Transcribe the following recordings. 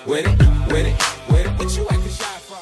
with it, with it, with it. What you acting shy for?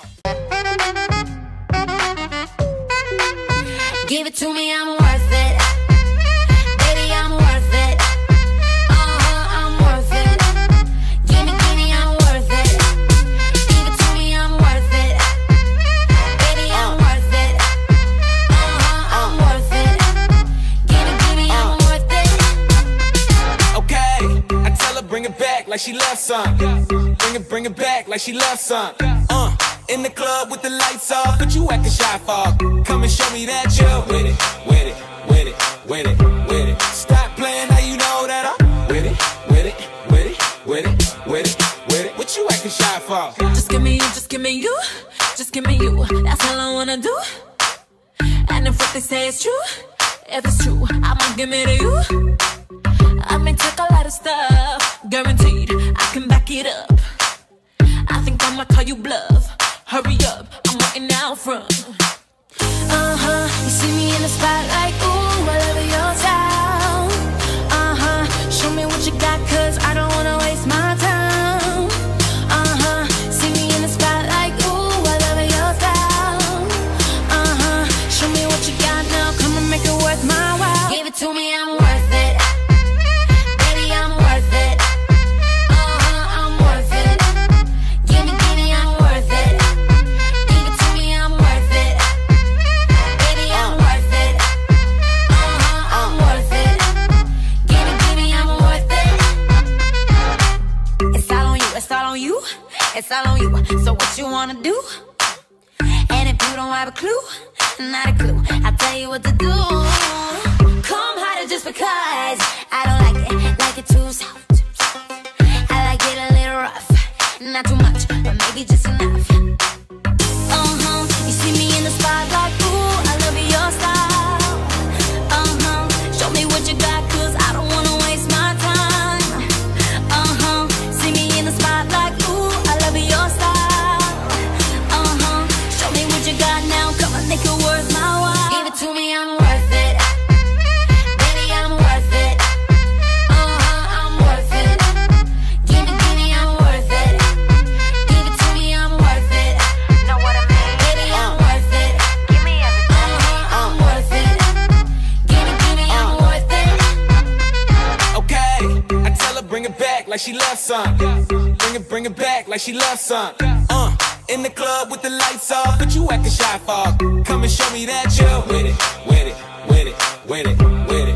Give it to me, I'm worth it. Baby, I'm worth it. I'm worth it. Give me, I'm worth it. Give it to me, I'm worth it. Baby, I'm worth it. I'm worth it. Give me, I'm worth it. Okay, I tell her bring it back like she loves some. Bring it back like she loves some. In the club with the lights off, but you acting shy for. Come and show me that you're with it, with it, with it, with it, with it. Stop playing, now you know that I'm with it, with it, with it, with it, with it, with it. What you acting shy for? Just give me you, just give me you, just give me you. That's all I wanna do. And if what they say is true, if it's true, I'ma give it to you. I may take a lot of stuff, guaranteed I can back it up. I think I'ma call you bluff. Hurry up, I'm waiting out front. You see me in the spotlight, ooh, I love your style. Show me what you got, cause I don't wanna waste my time. See me in the spotlight, ooh, I love your style. Show me what you got now, come and make it worth my while. Give it to me, I'm worth it. Baby, I'm worth it. I'm worth it. Give me, I'm worth it. Give it to me, I'm worth it. Baby, I'm worth it. I'm worth it. Give me, I'm worth it. It's all on you, it's all on you, it's all on you. So what you wanna do? And if you don't have a clue, not a clue, I'll tell you what to do. Come harder just because I don't like it too soft. I like it a little rough, not too much, but maybe just enough. You see me in the spotlight, ooh, I love your style. Show me what you got, cause I don't wanna waste my time. See me in the spotlight, ooh, I love your style. Show me what you got now, come on, make it worth my while. Give it to me, I'm worth it. Baby, I'm worth it. I'm worth it. Give me, I'm worth it. Give it to me, I'm worth it. Know what I mean? Baby, I'm worth it. Give me everything. I'm worth it. Give me, I'm worth it. Okay, I tell her bring it back like she loves some. Bring it back like she loves some. In the club with the lights off, but you acting shy for. Come and show me that you're with it, with it, with it, with it, with it.